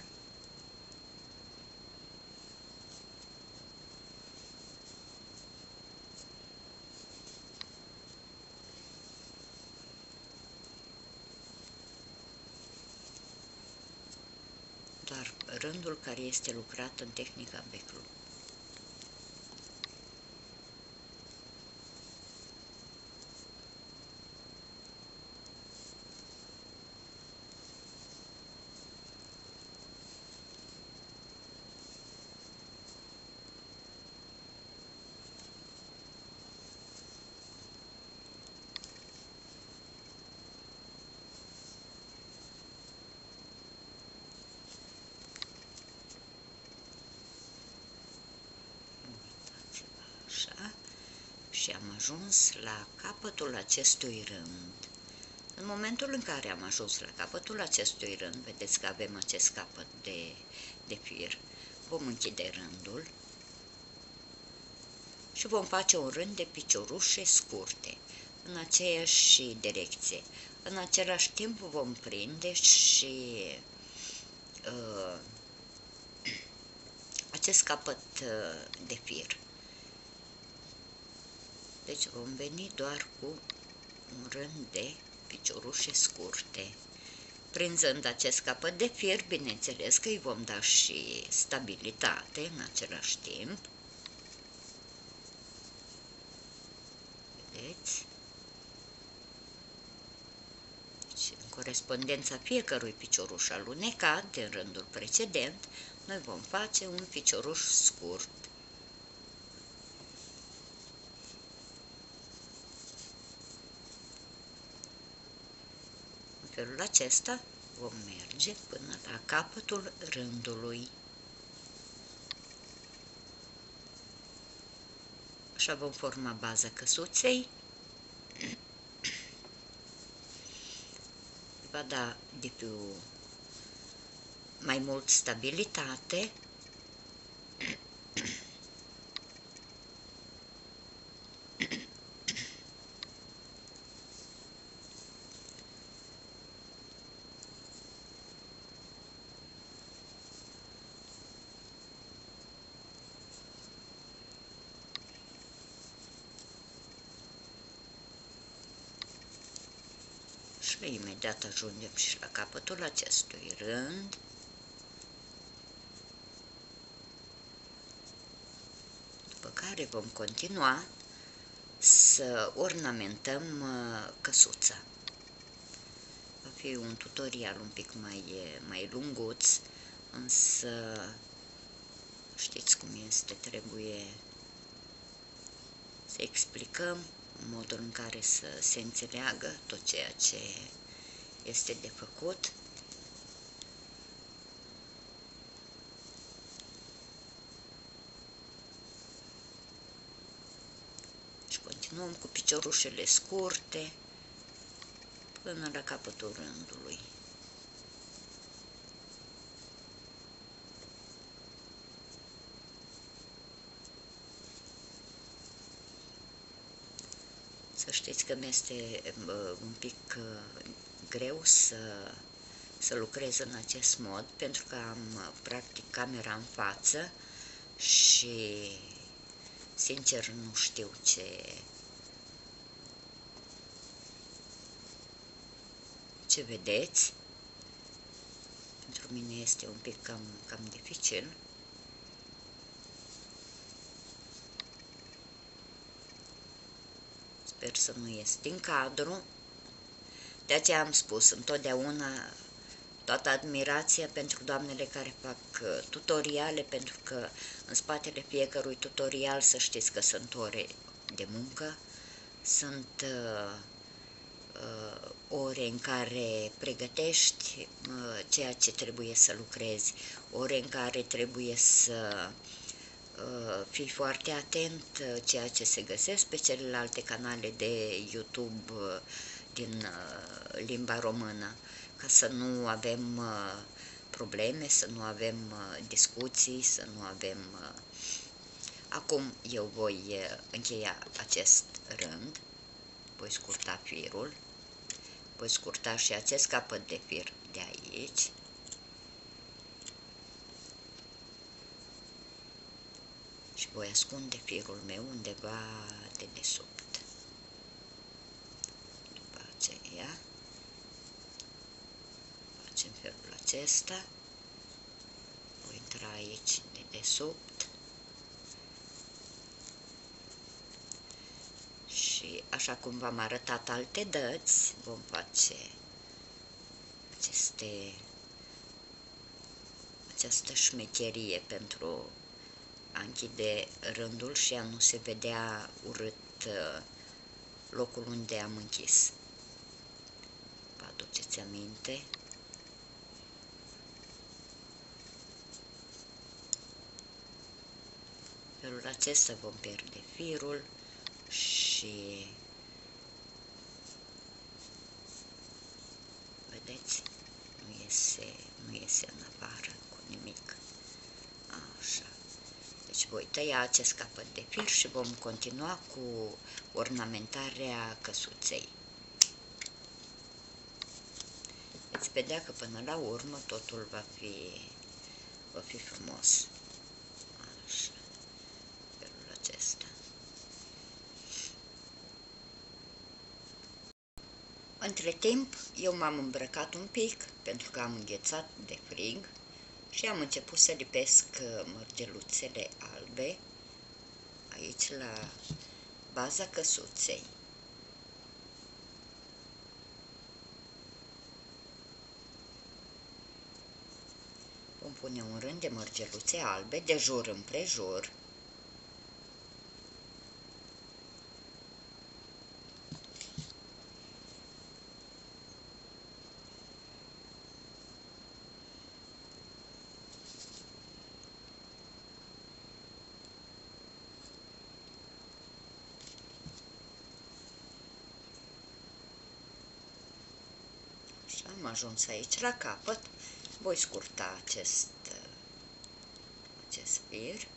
Doar rândul care este lucrat în tehnica beclu. Și am ajuns la capătul acestui rând. În momentul în care am ajuns la capătul acestui rând, vedeți că avem acest capăt de fir, vom închide rândul și vom face un rând de piciorușe scurte, în aceeași direcție. În același timp vom prinde și acest capăt de fir. Deci vom veni doar cu un rând de piciorușe scurte. Prinzând acest capăt de fir, bineînțeles că îi vom da și stabilitate în același timp. Vedeți? Deci, în corespondența fiecărui picioruș alunecat din rândul precedent, noi vom face un picioruș scurt. În felul acesta vom merge până la capătul rândului. Așa vom forma baza căsuței. Va da de più mai mult stabilitate. Și imediat ajungem și la capătul acestui rând. După care vom continua să ornamentăm căsuța. Va fi un tutorial un pic mai lunguț, însă știți cum este, trebuie să explicăm modul în care să se înțeleagă tot ceea ce este de făcut. Și continuăm cu piciorușele scurte până la capătul rândului. Să știți că mi-este un pic greu să să lucrez în acest mod, pentru că am practic camera în față și sincer nu știu ce vedeți. Pentru mine este un pic cam dificil. Sper să nu ies din cadru. De aceea am spus întotdeauna toată admirația pentru doamnele care fac tutoriale, pentru că în spatele fiecărui tutorial să știți că sunt ore de muncă, sunt ore în care pregătești ceea ce trebuie să lucrezi, ore în care trebuie să fii foarte atent ceea ce se găsesc pe celelalte canale de YouTube din limba română, ca să nu avem probleme, să nu avem discuții, să nu avem... Acum eu voi încheia acest rând, voi scurta firul, voi scurta și acest capăt de fir de aici. Și voi ascunde firul meu undeva de desubt. După aceea facem felul acesta, voi intra aici de desubt și așa cum v-am arătat alte dăți, vom face această șmecherie pentru a închide rândul și a nu se vedea urât locul unde am închis. Vă aduceți aminte? Felul acesta vom pierde firul și vedeți, nu iese în afară cu nimic. Așa. Deci voi tăia acest capăt de fir și vom continua cu ornamentarea căsuței. Veți vedea că până la urmă totul va fi frumos. Așa. Felul acesta. Între timp, eu m-am îmbrăcat un pic, pentru că am înghețat de frig și am început să lipesc mărgeluțele albe aici la baza căsuței. Vom pune un rând de mărgeluțe albe de jur împrejur. Așa, am ajuns aici la capăt. Voi scurta acest fir.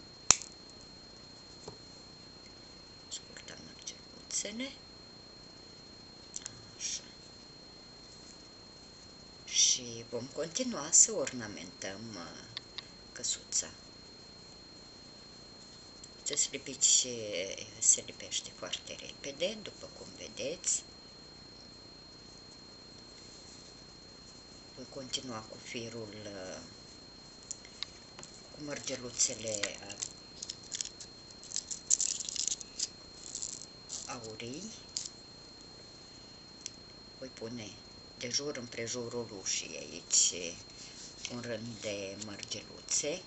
Scurtăm mărgeluțele. Așa. Și vom continua să ornamentăm căsuța. Acest lipici se lipește foarte repede, după cum vedeți. Voi continua cu firul, cu mărgeluțele aurii. Voi pune de jur împrejurul ușii aici un rând de mărgeluțe.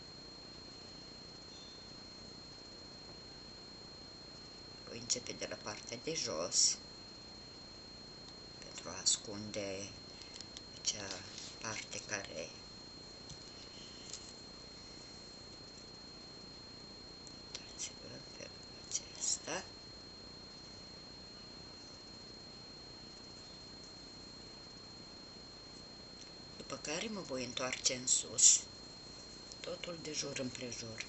Voi începe de la partea de jos pentru a ascunde acea parte care uitați-vă în felul acesta. După care mă voi întoarce în sus, totul de jur împrejur.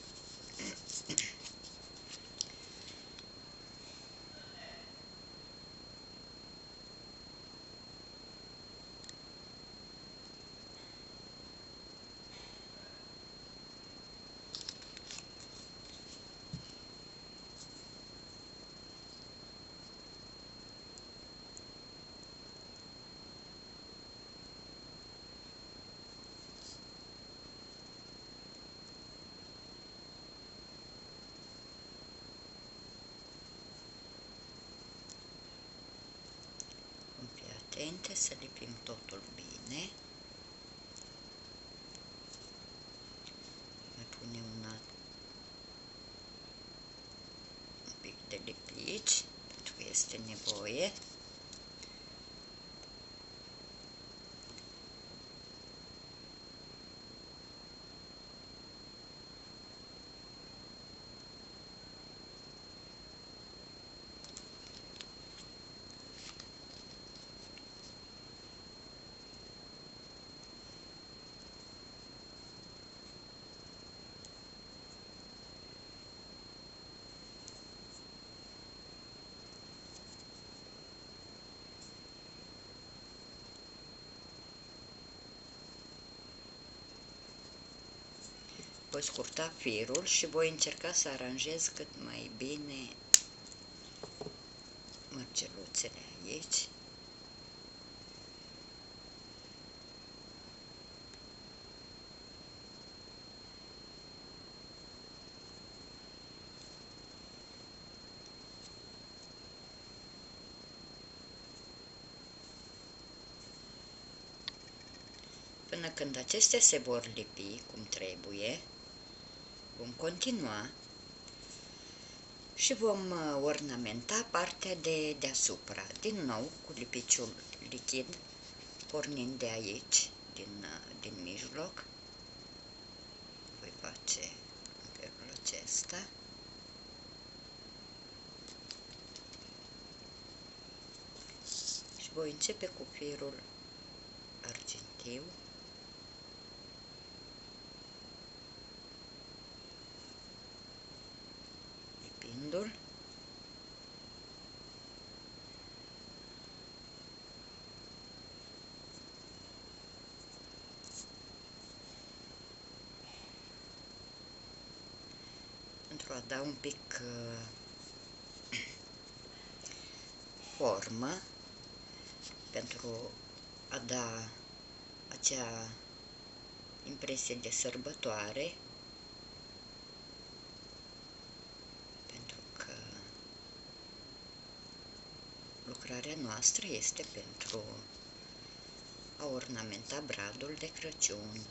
atente să lipim totul bine. Mai punem un pic de lipici, pentru că este nevoie. Voi scurta firul și voi încerca să aranjez cât mai bine mărgeluțele aici. Până când acestea se vor lipi cum trebuie, vom continua și vom ornamenta partea de deasupra, din nou cu lipiciul lichid, pornind de aici, din mijloc. Voi face în felul acesta. Și voi începe cu firul argintiu. Lipindu-l. Pentru a da un pic formă, pentru a da acea impresie de sărbătoare, pentru că lucrarea noastră este pentru a ornamenta bradul de Crăciun.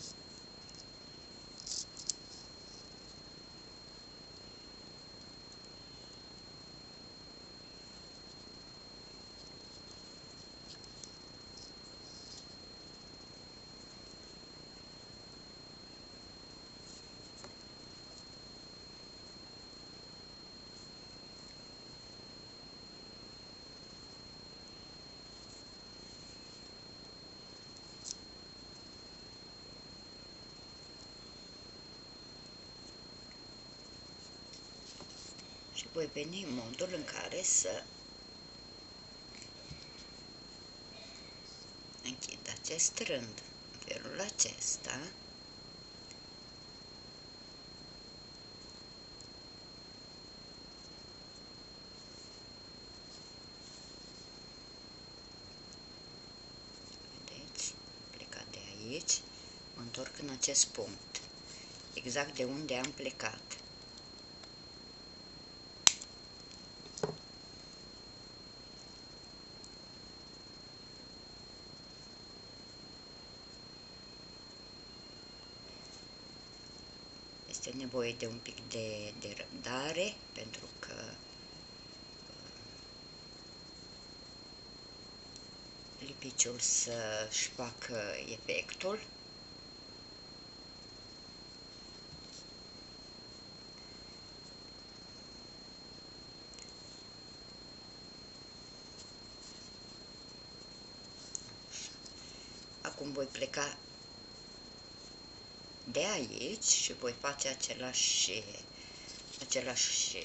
Și voi veni în modul în care să închid acest rând în felul acesta. Vedeți? Plecat de aici, mă întorc în acest punct, exact de unde am plecat. Este nevoie de un pic de răbdare, pentru că lipiciul să-și facă efectul. Acum voi pleca de aici și voi face același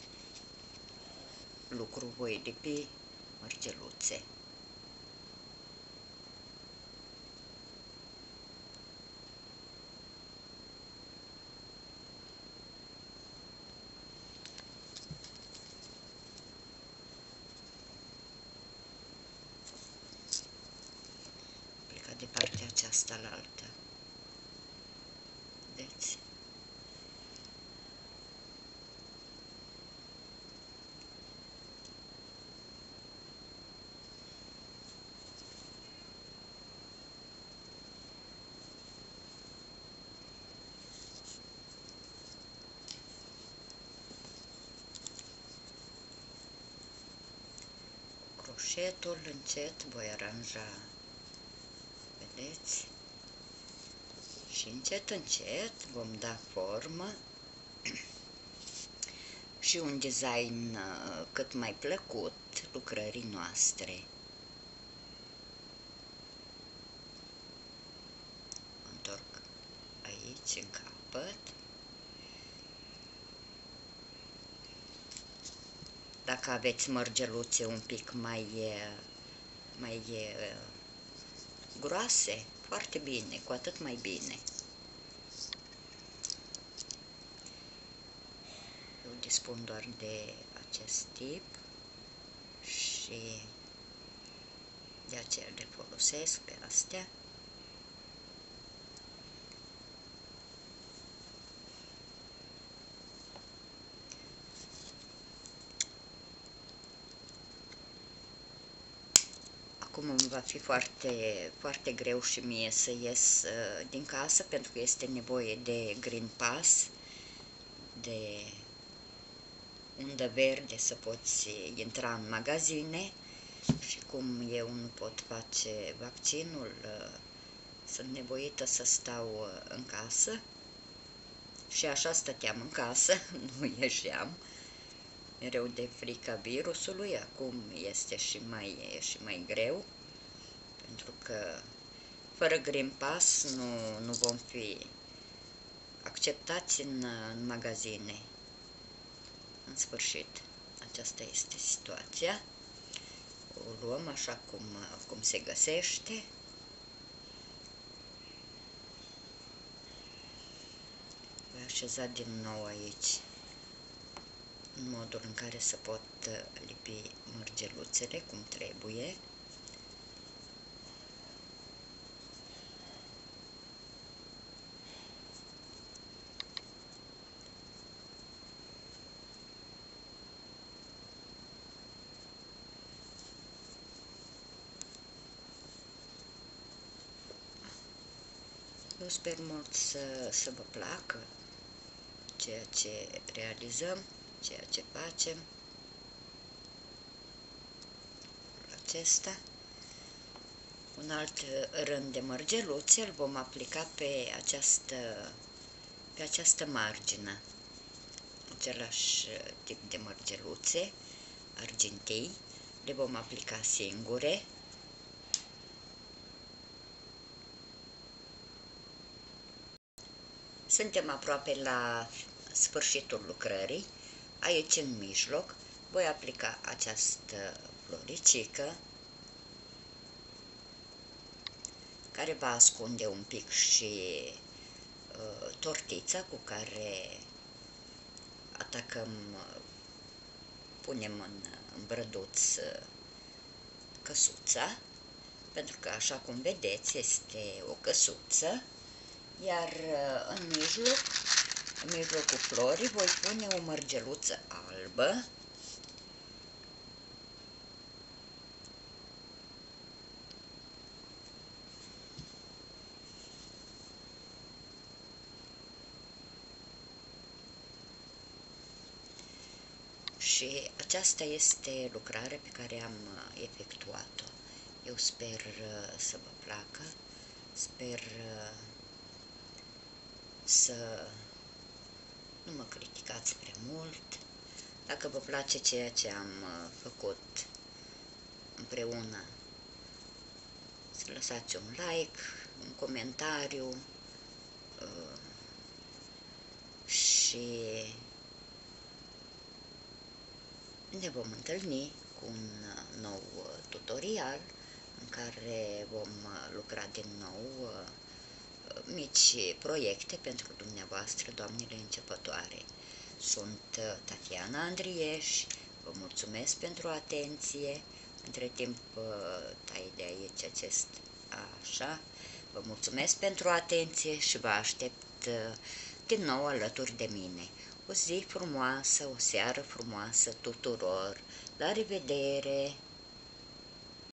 lucru, voi lipi mărgeluțe. Pleca de partea aceasta la altă. Vedeți? croșetul, încet voi aranja, vedeți? Și încet, încet vom da formă și un design cât mai plăcut lucrării noastre. Întorc aici în capăt. Dacă aveți mărgeluțe un pic mai groase, foarte bine, cu atât mai bine. Eu dispun doar de acest tip și de aceea le folosesc pe astea. Acum îmi va fi foarte greu și mie să ies din casă, pentru că este nevoie de Green Pass, de undă verde să poți intra în magazine, și cum eu nu pot face vaccinul, sunt nevoită să stau în casă și așa stăteam în casă, nu ieșeam, mereu de frica virusului. Acum este și mai greu, pentru că fără Green Pass nu vom fi acceptați în magazine. În sfârșit, aceasta este situația. O luăm așa cum se găsește. Voi așeza din nou aici, în modul în care să pot lipi mărgeluțele cum trebuie. Eu sper mult să vă placă ceea ce realizăm, ceea ce facem. Acesta, un alt rând de mărgeluțe, îl vom aplica pe această margină. Același tip de mărgeluțe argintii, le vom aplica singure. Suntem aproape la sfârșitul lucrării. Aici, în mijloc, voi aplica această floricică, care va ascunde un pic și tortița cu care punem în brăduț căsuța, pentru că, așa cum vedeți, este o căsuță, iar în mijlocul florii voi pune o mărgeluță albă, și aceasta este lucrarea pe care am efectuat-o. Eu sper să vă placă, sper să nu mă criticați prea mult. Dacă vă place ceea ce am făcut împreună, să lăsați un like, un comentariu și ne vom întâlni cu un nou tutorial în care vom lucra din nou mici proiecte pentru dumneavoastră, doamnele începătoare. Sunt Tatiana Andrieș, vă mulțumesc pentru atenție. Între timp tai de aici acest așa. Vă mulțumesc pentru atenție și vă aștept din nou alături de mine. O zi frumoasă, o seară frumoasă tuturor. La revedere!